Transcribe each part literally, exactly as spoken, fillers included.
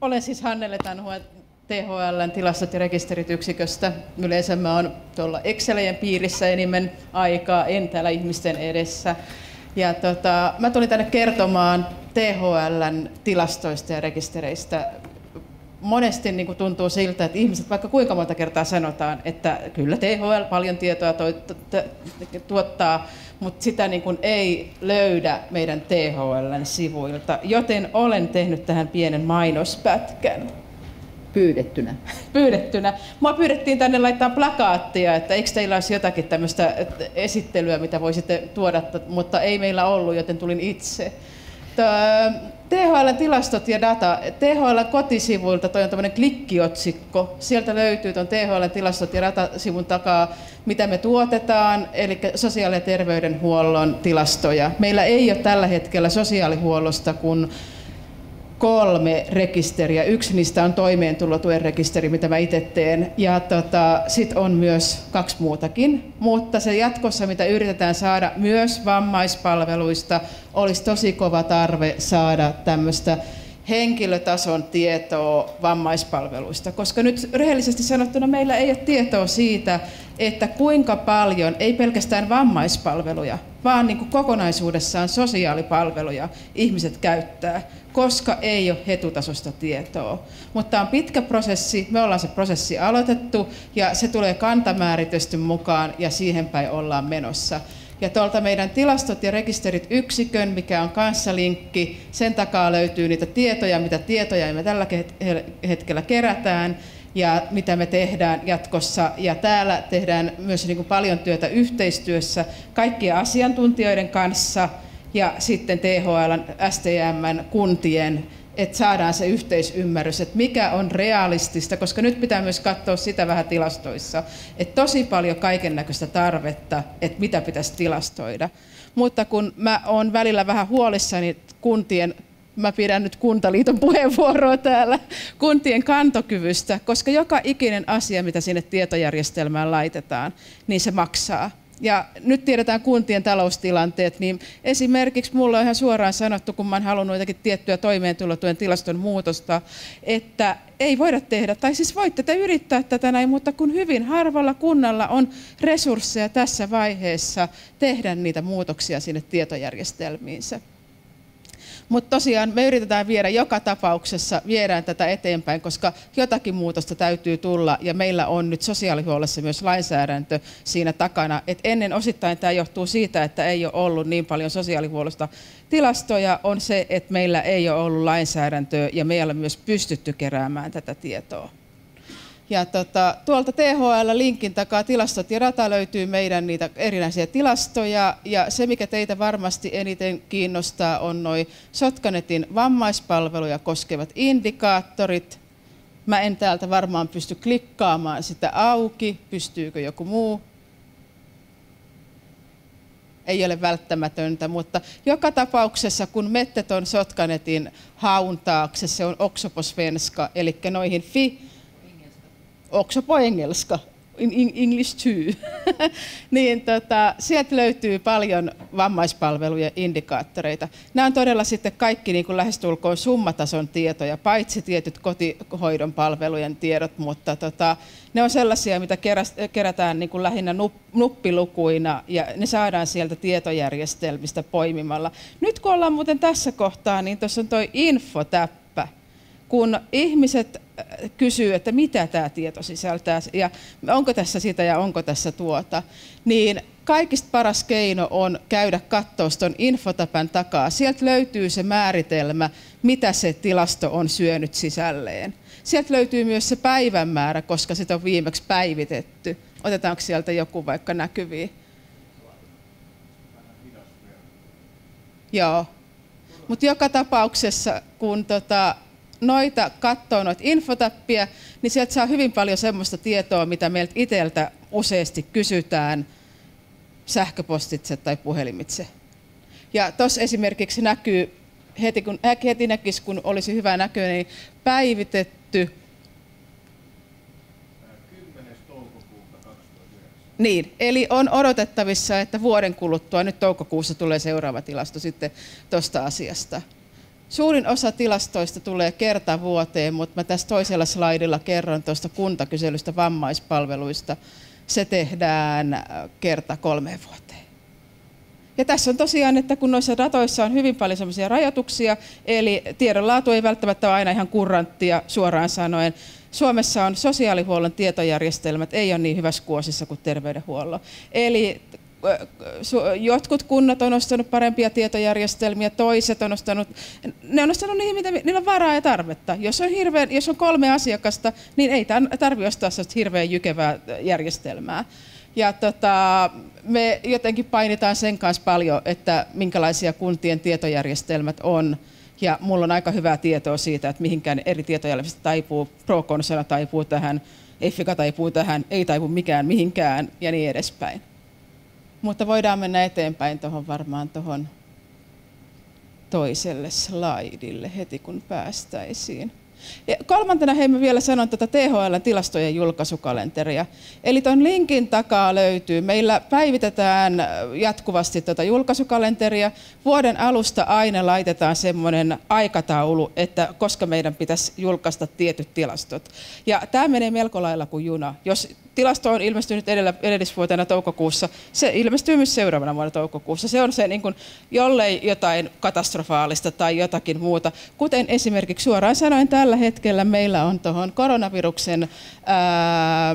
Olen siis Hannele Tanhua T H L:n tilastot ja rekisterit yksiköstä. Yleensä mä oon tuolla Excelien piirissä enimmän aikaa, en täällä ihmisten edessä. Ja tota, mä tulin tänne kertomaan T H L:n tilastoista ja rekistereistä. Monesti niin kuin tuntuu siltä, että ihmiset vaikka kuinka monta kertaa sanotaan, että kyllä T H L paljon tietoa tuottaa, mutta sitä niin kuin ei löydä meidän T H L:n sivuilta, joten olen tehnyt tähän pienen mainospätkän. Pyydettynä. Pyydettynä. Mua pyydettiin tänne laittaa plakaattia, että eikö teillä olisi jotakin tämmöistä esittelyä, mitä voisitte tuoda, mutta ei meillä ollut, joten tulin itse. T H L:n tilastot ja data. T H L:n kotisivuilta toi on tämmöinen klikkiotsikko. Sieltä löytyy tuon T H L:n tilastot ja datasivun takaa, mitä me tuotetaan, eli sosiaali- ja terveydenhuollon tilastoja. Meillä ei ole tällä hetkellä sosiaalihuollosta kuin kolme rekisteriä. Yksi niistä on toimeentulotuen rekisteri, mitä mä itse teen. Ja tota, sitten on myös kaksi muutakin. Mutta se jatkossa, mitä yritetään saada myös vammaispalveluista, olisi tosi kova tarve saada tämmöistä henkilötason tietoa vammaispalveluista. Koska nyt rehellisesti sanottuna meillä ei ole tietoa siitä, että kuinka paljon, ei pelkästään vammaispalveluja, vaan niin kuin kokonaisuudessaan sosiaalipalveluja ihmiset käyttää, koska ei ole hetutasosta tietoa. Mutta on pitkä prosessi, me ollaan se prosessi aloitettu ja se tulee kantamääritystön mukaan ja siihen päin ollaan menossa. Ja tuolta meidän tilastot ja rekisterit yksikön, mikä on kanssa linkki, sen takaa löytyy niitä tietoja, mitä tietoja me tällä hetkellä kerätään ja mitä me tehdään jatkossa. Ja täällä tehdään myös niin kuin paljon työtä yhteistyössä kaikkien asiantuntijoiden kanssa ja sitten T H L:n, S T M:n, kuntien, että saadaan se yhteisymmärrys, että mikä on realistista, koska nyt pitää myös katsoa sitä vähän tilastoissa, että tosi paljon kaikennäköistä tarvetta, että mitä pitäisi tilastoida. Mutta kun mä oon välillä vähän huolissani kuntien, mä pidän nyt Kuntaliiton puheenvuoroa täällä, kuntien kantokyvystä, koska joka ikinen asia, mitä sinne tietojärjestelmään laitetaan, niin se maksaa. Ja nyt tiedetään kuntien taloustilanteet, niin esimerkiksi mulla on ihan suoraan sanottu, kun mä oon halunnut jotakin tiettyä toimeentulotuen tilaston muutosta, että ei voida tehdä, tai siis voitte te yrittää tätä näin, mutta kun hyvin harvalla kunnalla on resursseja tässä vaiheessa tehdä niitä muutoksia sinne tietojärjestelmiinsä. Mutta tosiaan me yritetään viedä joka tapauksessa, viedään tätä eteenpäin, koska jotakin muutosta täytyy tulla ja meillä on nyt sosiaalihuollossa myös lainsäädäntö siinä takana. Et ennen osittain tämä johtuu siitä, että ei ole ollut niin paljon sosiaalihuollosta tilastoja, on se, että meillä ei ole ollut lainsäädäntöä ja me ei ole myös pystytty keräämään tätä tietoa. Ja tota, tuolta T H L-linkin takaa tilastot ja data löytyy meidän niitä erinäisiä tilastoja. Ja se, mikä teitä varmasti eniten kiinnostaa, on noi Sotkanetin vammaispalveluja koskevat indikaattorit. Mä en täältä varmaan pysty klikkaamaan sitä auki. Pystyykö joku muu? Ei ole välttämätöntä, mutta joka tapauksessa, kun mette ton Sotkanetin haun taakse, se on också på svenska, eli noihin fi, också på engelska, in English too, niin tota, sieltä löytyy paljon vammaispalveluja indikaattoreita. Nämä on todella sitten kaikki niin kuin lähestulkoon summatason tietoja, paitsi tietyt kotihoidon palvelujen tiedot, mutta tota, ne on sellaisia, mitä kerätään niin kuin lähinnä nuppilukuina ja ne saadaan sieltä tietojärjestelmistä poimimalla. Nyt kun ollaan muuten tässä kohtaa, niin tuossa on tuo infotäppä. Kun ihmiset kysyy, että mitä tämä tieto sisältää ja onko tässä sitä ja onko tässä tuota, niin kaikista paras keino on käydä katsoa tuon infotäpän takaa. Sieltä löytyy se määritelmä, mitä se tilasto on syönyt sisälleen. Sieltä löytyy myös se päivämäärä, koska sitä on viimeksi päivitetty. Otetaanko sieltä joku vaikka näkyviin? Joo. Mutta joka tapauksessa, kun tota, noita katsoo noita infotäppiä, niin sieltä saa hyvin paljon semmoista tietoa, mitä meiltä itseltä useasti kysytään sähköpostitse tai puhelimitse. Ja tuossa esimerkiksi näkyy, heti, kun, heti näkisi, kun olisi hyvä näköinen, niin päivitetty. kymmenes toukokuuta kaksituhattayhdeksän. Niin, eli on odotettavissa, että vuoden kuluttua, nyt toukokuussa tulee seuraava tilasto sitten tuosta asiasta. Suurin osa tilastoista tulee kerta vuoteen, mutta mä tässä toisella slaidilla kerron tuosta kuntakyselystä vammaispalveluista. Se tehdään kerta kolmeen vuoteen. Ja tässä on tosiaan, että kun noissa datoissa on hyvin paljon sellaisia rajoituksia, eli tiedonlaatu ei välttämättä ole aina ihan kurranttia suoraan sanoen. Suomessa on sosiaalihuollon tietojärjestelmät, ei ole niin hyvässä kuosissa kuin terveydenhuollon. Eli jotkut kunnat on ostanut parempia tietojärjestelmiä, toiset on ostanut, ne on ostanut niihin, mitä niillä on varaa ja tarvetta. Jos on, hirveän, jos on kolme asiakasta, niin ei tarvitse ostaa sellaista hirveän jykevää järjestelmää. Ja tota, me jotenkin painitaan sen kanssa paljon, että minkälaisia kuntien tietojärjestelmät on. Ja mulla on aika hyvää tietoa siitä, että mihinkään eri tietojärjestelmät taipuu, ProConsula taipuu tähän, Effica taipuu tähän, ei taipu mikään mihinkään ja niin edespäin. Mutta voidaan mennä eteenpäin tuohon varmaan tuohon toiselle slaidille heti kun päästäisiin. Ja kolmantena hei, mä vielä sanon tätä T H L:n tilastojen julkaisukalenteria. Eli tuon linkin takaa löytyy. Meillä päivitetään jatkuvasti tätä julkaisukalenteria. Vuoden alusta aina laitetaan semmoinen aikataulu, että koska meidän pitäisi julkaista tietyt tilastot. Ja tämä menee melko lailla kuin juna. Jos tilasto on ilmestynyt edellä, edellisvuotena toukokuussa, se ilmestyy myös seuraavana vuonna toukokuussa. Se on se, niin kuin, jollei jotain katastrofaalista tai jotakin muuta. Kuten esimerkiksi suoraan sanoen tällä hetkellä meillä on tuohon koronaviruksen ää,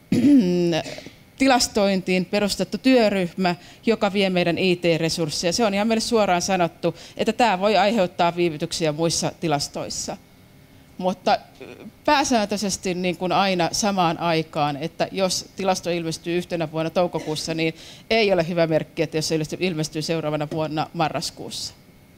tilastointiin perustettu työryhmä, joka vie meidän I T-resursseja. Se on ihan meille suoraan sanottu, että tämä voi aiheuttaa viivytyksiä muissa tilastoissa. Mutta pääsääntöisesti niin kuin aina samaan aikaan, että jos tilasto ilmestyy yhtenä vuonna toukokuussa, niin ei ole hyvä merkki, että jos se ilmestyy seuraavana vuonna marraskuussa.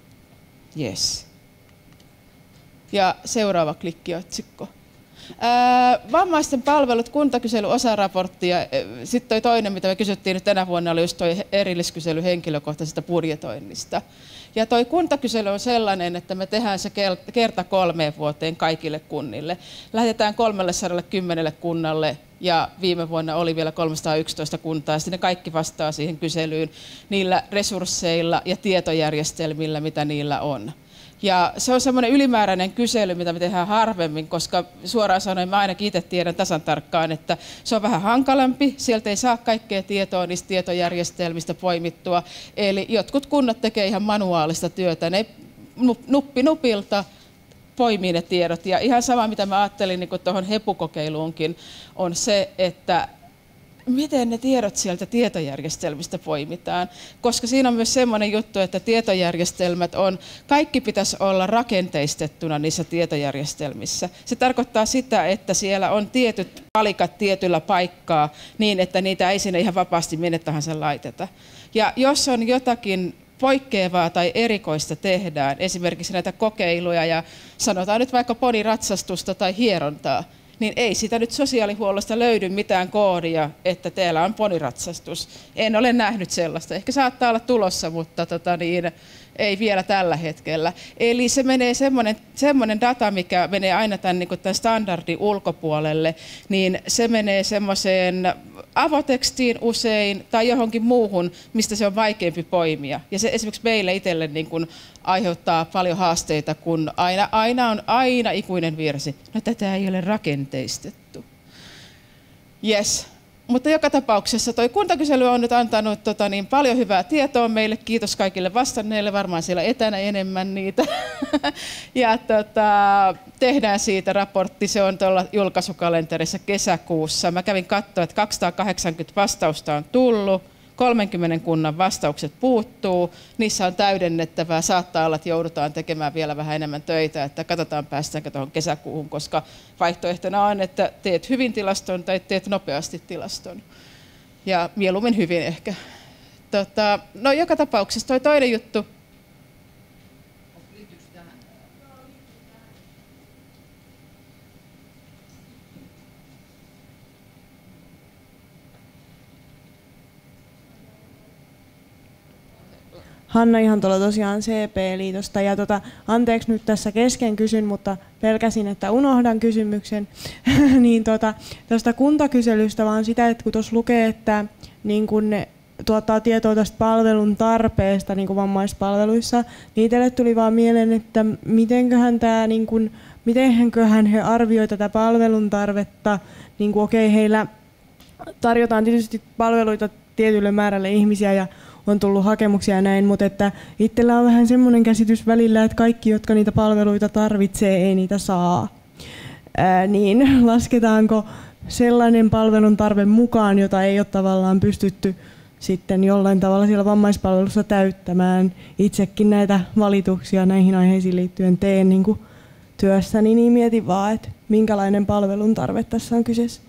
Yes. Ja seuraava klikkiotsikko. Ää, vammaisten palvelut, kuntakysely, osaraportti ja sitten toi toinen, mitä me kysyttiin nyt tänä vuonna, oli just toi erilliskysely henkilökohtaisesta budjetoinnista. Ja toi kuntakysely on sellainen, että me tehdään se kerta kolmeen vuoteen kaikille kunnille. Lähetetään kolmesataakymmenen kunnalle ja viime vuonna oli vielä kolmesataayksitoista kuntaa ja sitten ne kaikki vastaa siihen kyselyyn niillä resursseilla ja tietojärjestelmillä, mitä niillä on. Ja se on semmoinen ylimääräinen kysely, mitä me tehdään harvemmin, koska suoraan sanoen mä ainakin itse tiedän tasan tarkkaan, että se on vähän hankalampi. Sieltä ei saa kaikkea tietoa niistä tietojärjestelmistä poimittua. Eli jotkut kunnat tekee ihan manuaalista työtä. Ne nuppi nupilta poimii ne tiedot. Ja ihan sama, mitä mä ajattelin niin tuohon Hepu-kokeiluunkin, on se, että miten ne tiedot sieltä tietojärjestelmistä poimitaan, koska siinä on myös semmoinen juttu, että tietojärjestelmät on, kaikki pitäisi olla rakenteistettuna niissä tietojärjestelmissä. Se tarkoittaa sitä, että siellä on tietyt palikat tietyllä paikkaa niin, että niitä ei sinne ihan vapaasti minne tahansa laiteta. Ja jos on jotakin poikkeavaa tai erikoista tehdään, esimerkiksi näitä kokeiluja ja sanotaan nyt vaikka poniratsastusta tai hierontaa, niin ei sitä nyt sosiaalihuollosta löydy mitään koodia, että teillä on poniratsastus. En ole nähnyt sellaista. Ehkä saattaa olla tulossa, mutta tota niin, ei vielä tällä hetkellä. Eli se menee semmoinen, semmoinen data, mikä menee aina tämän, niin kuin tämän standardin ulkopuolelle, niin se menee semmoiseen avotekstiin usein tai johonkin muuhun, mistä se on vaikeampi poimia. Ja se esimerkiksi meille itselle niin kuin aiheuttaa paljon haasteita, kun aina, aina on aina ikuinen virsi. No tätä ei ole rakenteistettu. Yes. Mutta joka tapauksessa tuo kuntakysely on nyt antanut tota, niin paljon hyvää tietoa meille. Kiitos kaikille vastanneille, varmaan siellä etänä enemmän niitä. ja tota, tehdään siitä raportti, se on tuolla julkaisukalenterissa kesäkuussa. Mä kävin katsoa, että kaksisataakahdeksankymmentä vastausta on tullut. kolmenkymmenen kunnan vastaukset puuttuu, niissä on täydennettävää, saattaa olla, että joudutaan tekemään vielä vähän enemmän töitä, että katsotaan päästäänkö tuohon kesäkuuhun, koska vaihtoehtona on, että teet hyvin tilaston tai teet nopeasti tilaston. Ja mieluummin hyvin ehkä. Tota, no joka tapauksessa toi toinen juttu. Hanna Ihantola tosiaan C P-liitosta ja tota, anteeksi nyt tässä kesken kysyn, mutta pelkäsin, että unohdan kysymyksen. niin tota, tästä kuntakyselystä vaan sitä, että kun tuossa lukee, että niin kun tuottaa tietoa tästä palvelun tarpeesta niin kuin vammaispalveluissa, niin itselle tuli vaan mieleen, että mitenköhän tämä, niin kuin, mitenköhän he arvioivat tätä palvelun tarvetta, niin kuin okei, heillä tarjotaan tietysti palveluita tietylle määrälle ihmisiä ja on tullut hakemuksia ja näin, mutta että itsellä on vähän semmoinen käsitys välillä, että kaikki, jotka niitä palveluita tarvitsee, ei niitä saa. Ää, niin lasketaanko sellainen palvelun tarve mukaan, jota ei ole tavallaan pystytty sitten jollain tavalla siellä vammaispalvelussa täyttämään. Itsekin näitä valituksia näihin aiheisiin liittyen teen niin kuin työssäni, niin mietin vaan, että minkälainen palvelun tarve tässä on kyseessä.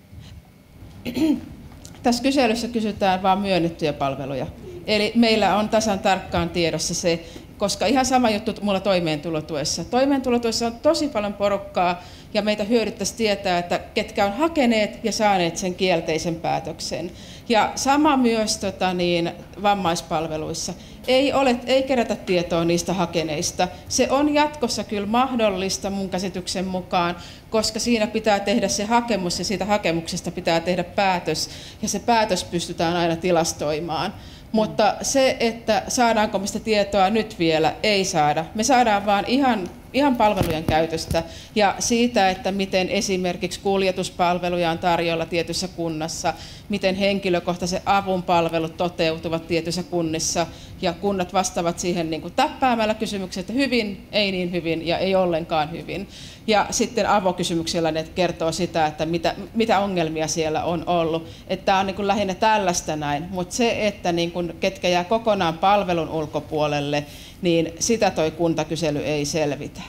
Tässä kyselyssä kysytään vain myönnettyjä palveluja. Eli meillä on tasan tarkkaan tiedossa se, koska ihan sama juttu mulla toimeentulotuessa. Toimeentulotuessa on tosi paljon porukkaa ja meitä hyödyttäisi tietää, että ketkä on hakeneet ja saaneet sen kielteisen päätöksen. Ja sama myös tota, niin, vammaispalveluissa. Ei, ole, ei kerätä tietoa niistä hakeneista. Se on jatkossa kyllä mahdollista mun käsityksen mukaan, koska siinä pitää tehdä se hakemus ja siitä hakemuksesta pitää tehdä päätös ja se päätös pystytään aina tilastoimaan. Mutta se, että saadaanko me sitä tietoa nyt vielä, ei saada. Me saadaan vaan ihan, ihan palvelujen käytöstä ja siitä, että miten esimerkiksi kuljetuspalveluja on tarjolla tietyssä kunnassa, miten henkilökohtaisen avun palvelut toteutuvat tietyissä kunnissa ja kunnat vastaavat siihen niin kuin täppäämällä kysymyksiä, että hyvin, ei niin hyvin ja ei ollenkaan hyvin. Ja sitten avokysymyksellä ne kertoo sitä, että mitä, mitä ongelmia siellä on ollut. Että tämä on niin kuin lähinnä tällaista näin, mutta se, että niin kuin ketkä jää kokonaan palvelun ulkopuolelle, niin sitä toi kuntakysely ei selvitä.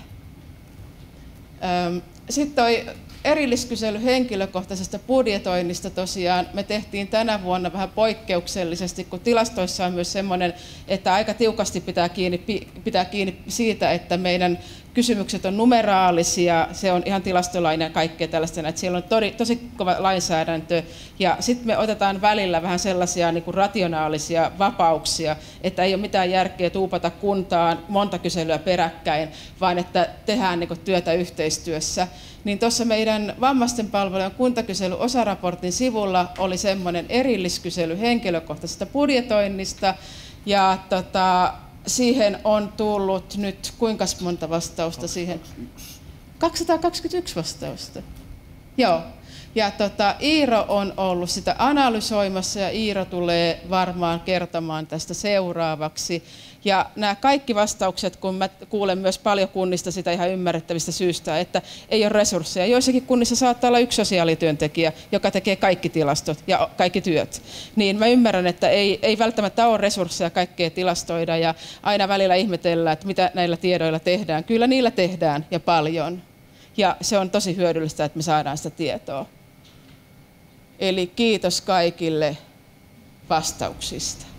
Sitten toi erilliskysely henkilökohtaisesta budjetoinnista tosiaan me tehtiin tänä vuonna vähän poikkeuksellisesti, kun tilastoissa on myös semmoinen, että aika tiukasti pitää kiinni, pitää kiinni siitä, että meidän kysymykset on numeraalisia, se on ihan tilastolainen ja kaikkea tällaista, että siellä on tosi, tosi kova lainsäädäntö ja sitten me otetaan välillä vähän sellaisia niin kuin rationaalisia vapauksia, että ei ole mitään järkeä tuupata kuntaan monta kyselyä peräkkäin, vaan että tehdään niin kuin työtä yhteistyössä. Niin tuossa meidän vammaisten palvelujen kuntakysely osaraportin sivulla oli semmoinen erilliskysely henkilökohtaisesta budjetoinnista ja tota, siihen on tullut nyt kuinka monta vastausta siihen? kaksisataakaksikymmentäyksi vastausta. Joo. Ja tota, Iiro on ollut sitä analysoimassa ja Iiro tulee varmaan kertomaan tästä seuraavaksi. Ja nämä kaikki vastaukset, kun mä kuulen myös paljon kunnista sitä ihan ymmärrettävistä syystä, että ei ole resursseja. Joissakin kunnissa saattaa olla yksi sosiaalityöntekijä, joka tekee kaikki tilastot ja kaikki työt. Niin mä ymmärrän, että ei, ei välttämättä ole resursseja kaikkea tilastoida ja aina välillä ihmetellään, että mitä näillä tiedoilla tehdään. Kyllä niillä tehdään ja paljon. Ja se on tosi hyödyllistä, että me saadaan sitä tietoa. Eli kiitos kaikille vastauksista.